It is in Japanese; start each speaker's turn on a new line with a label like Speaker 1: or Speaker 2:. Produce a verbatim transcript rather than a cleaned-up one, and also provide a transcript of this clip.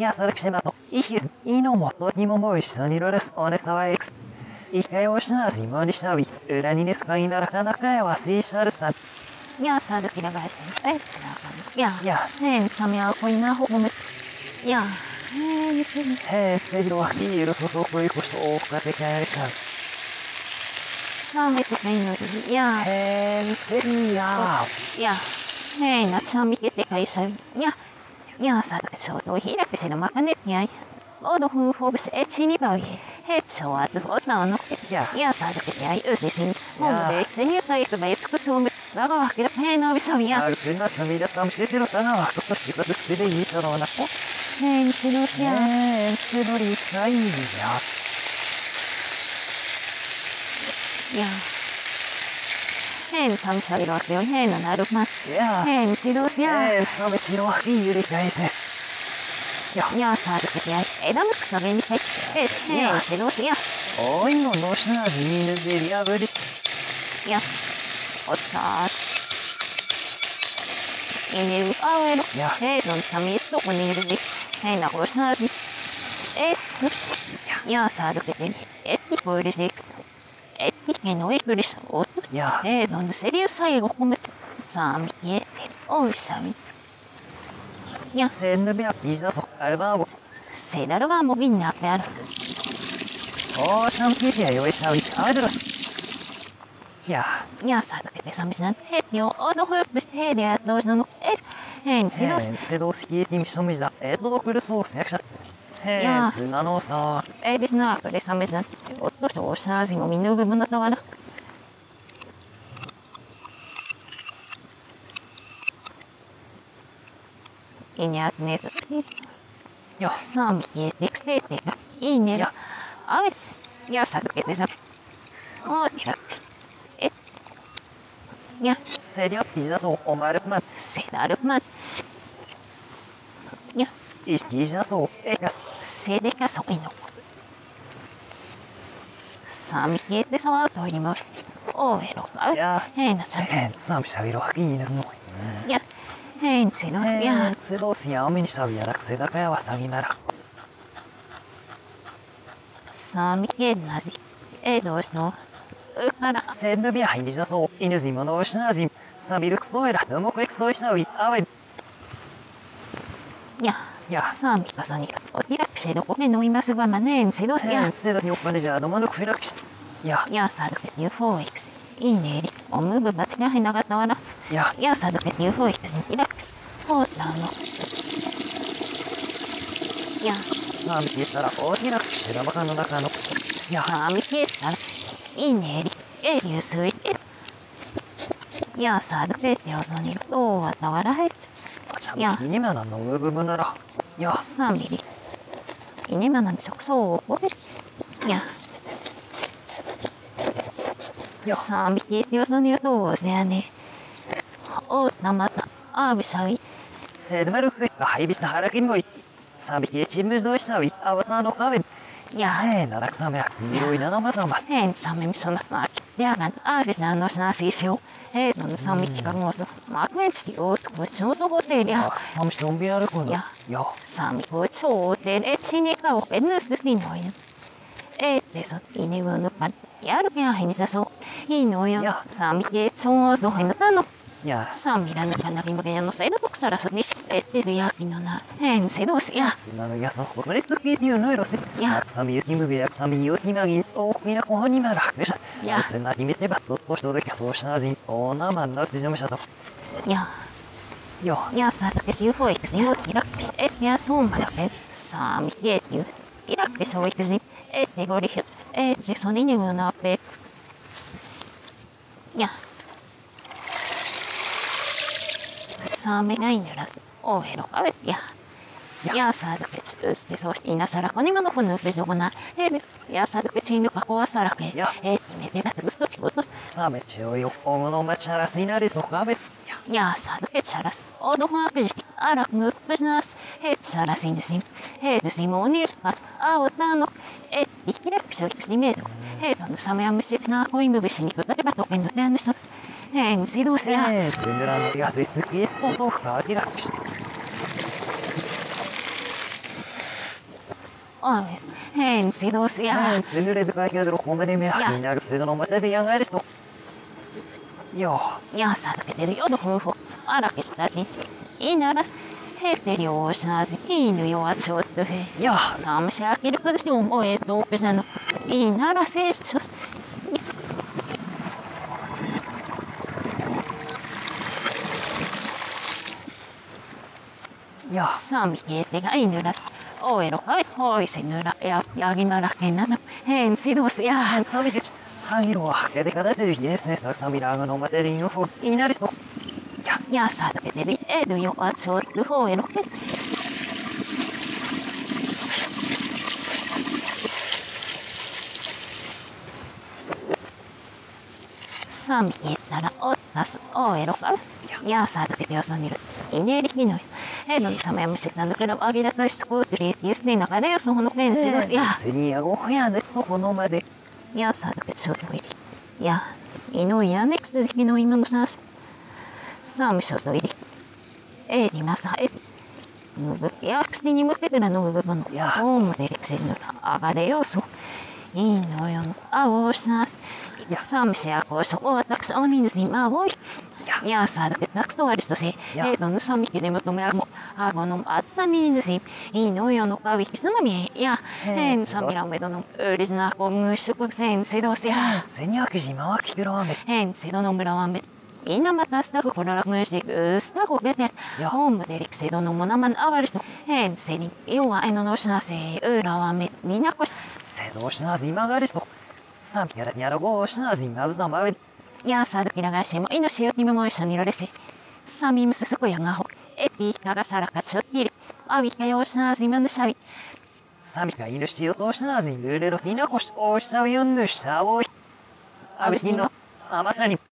Speaker 1: やさるくしまと、いひす、いのもとにもも一緒にロレス、おねさわエクス。いかよしなしもにしゃび、裏にですかいならかなかやわししゃるさん。
Speaker 2: やさるきらがしえや
Speaker 1: や、
Speaker 2: へんさみあこいなほむ。や、へんすぎ。
Speaker 1: へえ、せろはヒールそそこいこしおかてかやしゃ。
Speaker 2: さめてないのに、や、
Speaker 1: へえ、せりや。
Speaker 2: や、へんなちゃみけてかいさび。や、やさるちょうどひらくしのまかねやい。おどふうほぶしえちにばうい。へっちょわつほたの。
Speaker 1: や、
Speaker 2: やさるけやいうせしん。もんで、せにさいくばえつくしょむ。だがわけらへんのびさびや。
Speaker 1: あるせなちゃみだたみせてろたなわことしばくせでいいだろうな。
Speaker 2: へんしろしや。
Speaker 1: へえ、せろりかいや。
Speaker 2: や。へんさみさびろってよへんのなるま。
Speaker 1: や、
Speaker 2: へんしろしや。
Speaker 1: へえ、さめちろはヒールかいせ。や、
Speaker 2: やさるけや。えだむくさげにへ。へんしろしや。
Speaker 1: おいののしなじみぬぜりやぶりし。
Speaker 2: や。おったー。いねうあえろ。
Speaker 1: や、
Speaker 2: へんのさみとこにいるぜ。へんなこしなじ。えっす。やさるけてに。えっにこいるぜ。えっにけのえくりしおっと。
Speaker 1: や、
Speaker 2: えのんでせりさいごこめて。さみえ。おいさみ。や。
Speaker 1: せんぬびゃピザそあればぼ。
Speaker 2: せだるはもびんなっぺある。
Speaker 1: おーちゃんきやよいしゃういあれだろ。や、
Speaker 2: やさるけてさみしな。へよおどふっぷしてへでやどうしの。えへんせどし。
Speaker 1: へんせどしきにみしとみじだ。えっとどくるそうすやくしゃ。へ
Speaker 2: や
Speaker 1: んつなのさ。
Speaker 2: えでしなくれさみしな。おっとしとおしなじもみぬぶぶなたわな。いにゃくねす。
Speaker 1: や、
Speaker 2: さみえでくせてが。いいね。
Speaker 1: や、
Speaker 2: あべ。やさるけてさ。おいらくし。え。や。
Speaker 1: せりゃピザそうおまるま。
Speaker 2: せだるま。や。
Speaker 1: いしきじゃそうえかす。
Speaker 2: せでかそいの。さみえでさわといりまし。おえろ。あべ。
Speaker 1: や、
Speaker 2: へんなちゃん。
Speaker 1: へんつさみしゃびろはきにぬの。
Speaker 2: や。へんせどし
Speaker 1: へ
Speaker 2: や
Speaker 1: ん。つどうすやおめにしゃびやらくせだかやわさぎなら。
Speaker 2: さみえなじ。えどうしの。うから。
Speaker 1: せんぬびゃはいにじゃそう。いぬじものおしなじん。さびるくすどえら。どもくえくすどいしなうい。あべ。
Speaker 2: や。
Speaker 1: や、
Speaker 2: さみかそに。おきらくせどこけのいますがまねんせどしや
Speaker 1: へん。せだにおっぱねじゃどものくふらくし。や、
Speaker 2: やさるけて ユーフォーエックス。いいねり。おむぶばちなへなかったわら。
Speaker 1: や、
Speaker 2: やさるけて ユーフォーエックスにいらくし。ほうたの。や。
Speaker 1: さみきたらおきらくしらばかの中の。や、
Speaker 2: さみけたら。いいねり。えりゅうすいて。やさるけてよそに。どうわたわらへっち
Speaker 1: ちゃんきにまなのうぶぶなら。や、
Speaker 2: ゃ。さみり。いねまなんしょくそうをこれ。や。
Speaker 1: や、
Speaker 2: さみけてよそにどうせやね。おたまた。あびさい。
Speaker 1: せどまるふがはいびしたはらきんぼい。さみきちんぶじどいしなうい。あわたのかべ。
Speaker 2: や。
Speaker 1: へんならくさめやくすみろいなのまさます。
Speaker 2: へんさみみそなまき。やがんあびさんのしなししよ。へんのさみきかごす。まくねんちきおとこちのそごてりゃ。
Speaker 1: あ、さみしょんびあるくんだ。
Speaker 2: や。
Speaker 1: や、
Speaker 2: さみこちょうてれちにかおえぬすですにのや。えでそいにぶぬぱやるやへにさそう。いいのよ。さみけちょうぞへなたの。
Speaker 1: や、
Speaker 2: さみらぬかなりむけやのせるとくさらそにしきててるやきのな。へんせどうせや。
Speaker 1: つなのやそこれときていうのよろせ。
Speaker 2: や
Speaker 1: やくさみゆきむべやくさみよきなぎん。おきなこほにまらくしゃ。
Speaker 2: や
Speaker 1: せなきめてばとっとしとできゃそうしなじん。おなまんなすじのむしゃと。
Speaker 2: や。
Speaker 1: よ、
Speaker 2: やさだけ ユーフォーエックス にもイラクしえやそうまだけさみけていうイラクしょいくじえてごりひえてそににむなぺやさめがいならおへろかべややさだけちうすてそうしていなさらこにものこぬべじょこなえやさだけちんぬかこわさらけえめてばつぶすとちごと
Speaker 1: さめちょよ、おものまちゃらすいなりすとかべ。
Speaker 2: やさだけちゃらすおどまくじてあらくぬぶしなすへちゃらしんですんへですいもにるああおたのえいきらくしょいくしめるへとのさめやむしつなこいむぶしにくたればとけんのてんしとへんせどうせや
Speaker 1: ええ、すんでらんのやすいつきととふかきらくし。
Speaker 2: Oh, en sidos ja.
Speaker 1: En sinne de kijk er komen die meer. Die naar zitten om het te gaan er is toch. Ja.
Speaker 2: Ja, sadakete de yodo hufo. Arakestati. Inaras. Hete ryosnasi. Inu yo achottu he.
Speaker 1: Ja.
Speaker 2: Namse akiru kudushi omoe tokusano. Inaras etsos.
Speaker 1: Ja.
Speaker 2: Samikeetega inuras. Oero kai hoisenura ja jagimara kennana. En sidos ja.
Speaker 1: En saviket. Hangiro. Ja, de kada de yes, ne sa samiraga no mate de info. Inaris toch. Ja.
Speaker 2: Ja, sadakete de edu yo achottu hoero. Samikeettara ottas oero kara. Ja, sadakete osoniru. Inerikinoja. Heidän on sama jämmiset näin kyllä agita tästä kuuttelit just niin nakade jos on noin sidos ja.
Speaker 1: Seni ja gohja de to no mate.
Speaker 2: Ja sadakete sotui. Ja. Inu ja next dus inu imanusnas. Samisotui. Edi masa et. Nubu ja ksni ni muketena nubu bono.
Speaker 1: Ja.
Speaker 2: Omo deriksenura agade yosu. Inu yon avosnas. Ja samsia koso otaks onins ni ma voi. Ja, sadakete nakstoaristo se. Heidän on samikeiden mutta me armo agonom attaniinsi. Inu yon kaviksunami. Ja. En samira medon örisna kongushuksen sidos ja.
Speaker 1: Seni akijima wa kikuraame.
Speaker 2: En sedon bravamme. Innan mä tästä kokonaan muistikusta kokete. Hommaterik sedon on monaman avaristo. En seni juo en on osna se öravaamme niin jakos.
Speaker 1: Se osna zimagaristo. Sam kera nyara go osna zimavzna mavet.
Speaker 2: Ja sadakina gashimo ino shiot ni memoisha ni rorese. Sami musuko yangaho. Eti kaga sarakat shotiri. Avika yosna ziman shavi.
Speaker 1: Samika ino shiot osna zim lulero tina kos osna yonnu shavoi. Abishino. Amasani.